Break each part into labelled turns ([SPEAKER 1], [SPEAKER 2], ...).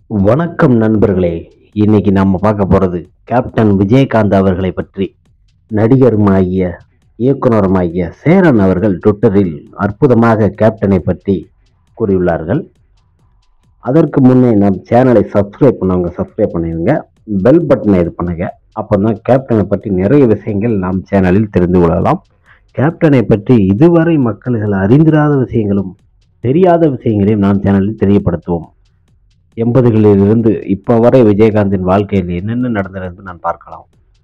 [SPEAKER 1] வணக்கம் நண்பர்களே. இன்னைக்கு நம்ம பார்க்க போறது கேப்டன் விஜயகாந்த் அவர்களை பற்றி. நடிகருமாகிய இயக்குனருமாகிய சேரன் அவர்கள் ட்விட்டரில் அற்புதமாக கேப்டனை பற்றி கூறியுள்ளார்கள். அதற்கு முன்னே நம் சேனலை சப்ஸ்கிரைப் பண்ணவங்க சப்ஸ்கிரைப் பண்ணிடுங்க, பெல் பட்டனை இது பண்ணுங்க. அப்போதான் கேப்டனை பற்றி நிறைய விஷயங்கள் நாம் சேனலில் தெரிந்து கொள்ளலாம். கேப்டனை பற்றி இதுவரை மக்கள்கள் அறிந்திராத விஷயங்களும் தெரியாத விஷயங்களையும் நாம் சேனலில் தெரியப்படுத்துவோம். 80களிலிருந்து இப்போ வரை விஜயகாந்தின் வாழ்க்கையில் என்னென்ன நடந்தது என்று நான் பார்க்கலாம்.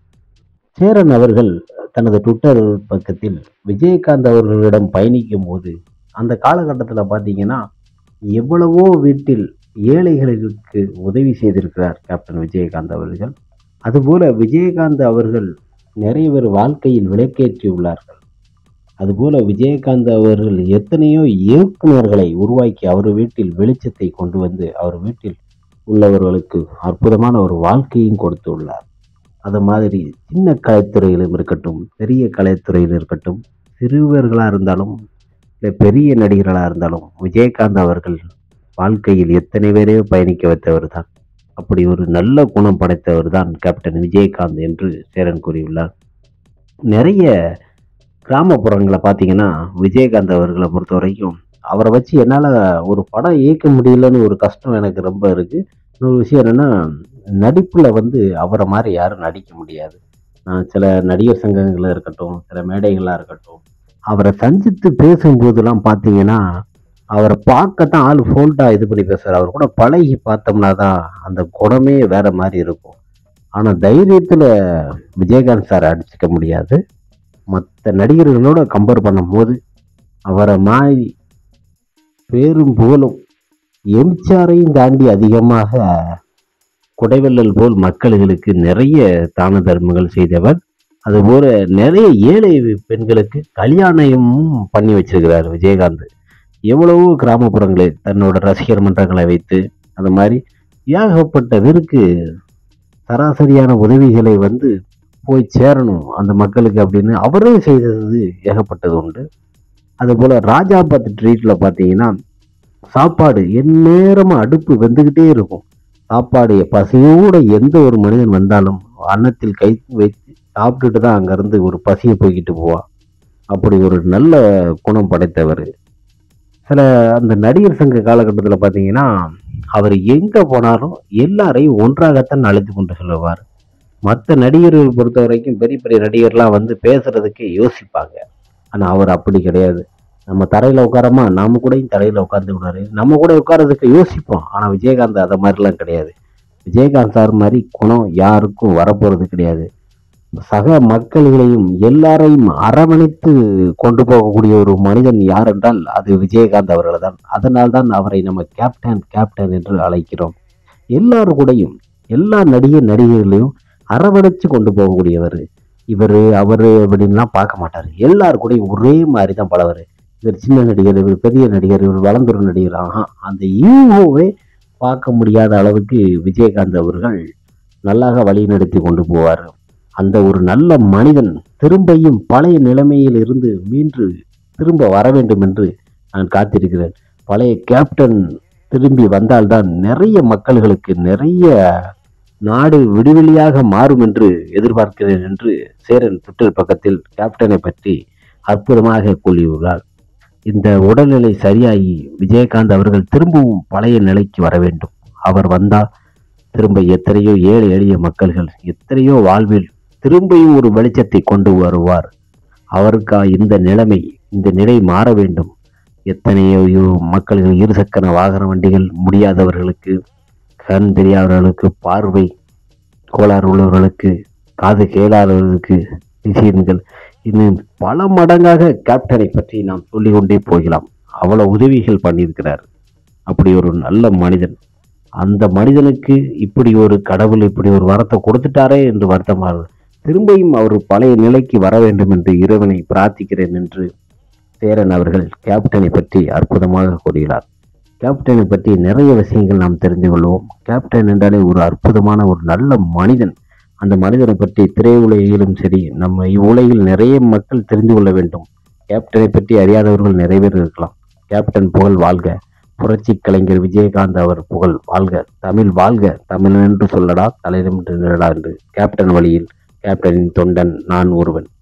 [SPEAKER 1] சேரன் அவர்கள் தனது ட்விட்டர் பக்கத்தில் விஜயகாந்த் அவர்களிடம் பயணிக்கும் போது அந்த காலகட்டத்தில் பார்த்தீங்கன்னா எவ்வளவோ வீட்டில் ஏழைகளுக்கு உதவி செய்திருக்கிறார் கேப்டன் விஜயகாந்த் அவர்கள். அதுபோல விஜயகாந்த் அவர்கள் நிறைய பேர் வாழ்க்கையில் விளக்கேற்றியுள்ளார்கள். அதுபோல விஜயகாந்த் அவர்கள் எத்தனையோ இயக்குநர்களை உருவாக்கி அவர் வீட்டில் வெளிச்சத்தை கொண்டு வந்து அவர் வீட்டில் உள்ளவர்களுக்கு அற்புதமான ஒரு வாழ்க்கையும் கொடுத்துள்ளார். அது மாதிரி சின்ன கலைத்துறையிலும் இருக்கட்டும், பெரிய கலைத்துறையில் இருக்கட்டும், சிறுவர்களாக இருந்தாலும் இல்லை பெரிய நடிகர்களாக இருந்தாலும் விஜயகாந்த் அவர்கள் வாழ்க்கையில் எத்தனை பேரையோ பயணிக்க வைத்தவர் தான். அப்படி ஒரு நல்ல குணம் படைத்தவர் தான் கேப்டன் விஜயகாந்த் என்று சேரன் கூறியுள்ளார். நிறைய கிராமப்புறங்களை பார்த்தீங்கன்னா விஜயகாந்த் அவர்களை பொறுத்த வரைக்கும் அவரை வச்சு என்னால் ஒரு படம் இயக்க முடியலன்னு ஒரு கஷ்டம் எனக்கு ரொம்ப இருக்குது. இன்னொரு விஷயம் என்னென்னா, நடிப்பில் அவரை மாதிரி யாரும் நடிக்க முடியாது. சில நடிகர் சங்கங்களாக இருக்கட்டும், சில மேடைகளாக இருக்கட்டும், அவரை சந்தித்து பேசும்போதெல்லாம் பார்த்தீங்கன்னா அவரை பார்க்கத்தான் ஆள் ஃபோல்ட்டாக இது பண்ணி பேசுகிறார். அவர் கூட பழகி பார்த்தோம்னா தான் அந்த குணமே வேற மாதிரி இருக்கும். ஆனால் தைரியத்தில் விஜயகாந்த் சார் அடிச்சுக்க முடியாது. மற்ற நடிகர்களோட கம்பேர் பண்ணும்போது அவரை மாதிரி பேரும் புகழும் எம்ஜிஆரையும் தாண்டி அதிகமாக குடைவள்ளல் போல் மக்களுக்கு நிறைய தான தர்மங்கள் செய்தவர். அதுபோல நிறைய ஏழை பெண்களுக்கு கல்யாணமும் பண்ணி வச்சிருக்கிறார் விஜயகாந்த். எவ்வளவோ கிராமப்புறங்களில் தன்னோட ரசிகர் மன்றங்களை வைத்து அந்த மாதிரி ஏகப்பட்டதற்கு சராசரியான உதவிகளை போய் சேரணும் அந்த மக்களுக்கு அப்படின்னு அவரே செய்தது ஏகப்பட்டது உண்டு. அதுபோல் ராஜாபாத் ட்ரீட்டில் பார்த்தீங்கன்னா சாப்பாடு எந்நேரமும் அடுப்பு வெந்துக்கிட்டே இருக்கும். சாப்பாடு பசியோடு எந்த ஒரு மனிதன் வந்தாலும் அன்னத்தில் கை வைத்து சாப்பிட்டுட்டு தான் அங்கேருந்து ஒரு பசியை போய்கிட்டு போவான். அப்படி ஒரு நல்ல குணம் படைத்தவர். சில அந்த நடிகர் சங்க காலகட்டத்தில் பார்த்தீங்கன்னா அவர் எங்கே போனாலும் எல்லாரையும் ஒன்றாகத்தான் அழைத்து கொண்டு செல்வார். மற்ற நடிகர்கள் பொறுத்த வரைக்கும் பெரிய பெரிய நடிகர்லாம் பேசுறதுக்கு யோசிப்பாங்க. ஆனால் அவர் அப்படி கிடையாது. நம்ம தரையில் உட்காரமா நாம கூட தரையில் உட்கார்ந்து விடாரு, நம்ம கூட உட்காரதுக்கு யோசிப்போம். ஆனால் விஜயகாந்த் அதை மாதிரிலாம் கிடையாது. விஜயகாந்த் சார் மாதிரி குணம் யாருக்கும் வரப்போறது கிடையாது. சக மக்கள்களையும் எல்லாரையும் அரவணைத்து கொண்டு போகக்கூடிய ஒரு மனிதன் யார் என்றால் அது விஜயகாந்த் அவர்கள் தான். அதனால்தான் அவரை நம்ம கேப்டன் கேப்டன் என்று அழைக்கிறோம். எல்லாரு கூடயும் எல்லா நடிகர்களையும் அரவணைச்சு கொண்டு போகக்கூடியவர் இவர். அவர் அப்படின்லாம் பார்க்க மாட்டார். எல்லாரு கூடயும் ஒரே மாதிரி தான் பழவர். இவர் சின்ன நடிகர், இவர் பெரிய நடிகர், இவர் வளர்ந்துரும் நடிகர். அந்த ஈகோவை பார்க்க முடியாத அளவுக்கு விஜயகாந்த் அவர்கள் நல்லாக வழி நடத்தி கொண்டு போவார். அந்த ஒரு நல்ல மனிதன் திரும்பியும் பழைய நிலைமையில் இருந்து மீண்டு திரும்ப வர வேண்டும் என்று நான் காத்திருக்கிறேன். பழைய கேப்டன் திரும்பி வந்தால்தான் நிறைய மக்களுக்கு நிறைய நாடு விடுவெளியாக மாறும் என்று எதிர்பார்க்கிறேன் என்று சேரன் ட்விட்டர் பக்கத்தில் கேப்டனை பற்றி அற்புதமாக கூறியுள்ளார். இந்த உடல்நிலை சரியாகி விஜயகாந்த் அவர்கள் திரும்பவும் பழைய நிலைக்கு வர வேண்டும். அவர் வந்தால் திரும்ப எத்தனையோ ஏழை எளிய மக்கள்கள் எத்தனையோ வாழ்வில் திரும்பியும் ஒரு வெளிச்சத்தை கொண்டு வருவார். அவருக்கா இந்த நிலை மாற வேண்டும். எத்தனையோ மக்கள்கள் இருசக்கர வாகன வண்டிகள் முடியாதவர்களுக்கு, கண் தெரியாதவர்களுக்கு, பார்வை கோளாறு உள்ளவர்களுக்கு, காது கேளாதவர்களுக்கு விஷயங்கள் இன்னும் பல மடங்காக கேப்டனை பற்றி நாம் சொல்லிக்கொண்டே போகலாம். அவ்வளவு உதவிகள் பண்ணியிருக்கிறார். அப்படி ஒரு நல்ல மனிதன். அந்த மனிதனுக்கு இப்படி ஒரு கடவுள் இப்படி ஒரு வரத்தை கொடுத்துட்டாரே என்று வருத்தமாக திரும்பியும் அவர் பழைய நிலைக்கு வர வேண்டும் என்று இறைவனை பிரார்த்திக்கிறேன் என்று சேரன் அவர்கள் கேப்டனை பற்றி அற்புதமாக கூறுகிறார். கேப்டனை பற்றி நிறைய விஷயங்கள் நாம் தெரிந்து கொள்வோம். கேப்டன் என்றாலே ஒரு அற்புதமான ஒரு நல்ல மனிதன். அந்த மனிதனை பற்றி திரையுலகிலும் சரி, நம்ம இவ்வுலகில் நிறைய மக்கள் தெரிந்து கொள்ள வேண்டும். கேப்டனை பற்றி அறியாதவர்கள் நிறைய பேர் இருக்கலாம். கேப்டன் புகழ் வாழ்க. புரட்சி கலைஞர் விஜயகாந்த் அவர் புகழ் வாழ்க, தமிழ் வாழ்க, தமிழ் என்று சொல்லடா, தலைநிமிர்ந்து நில்லடா என்று கேப்டன் வழியில் கேப்டனின் தொண்டன் நான் ஒருவன்.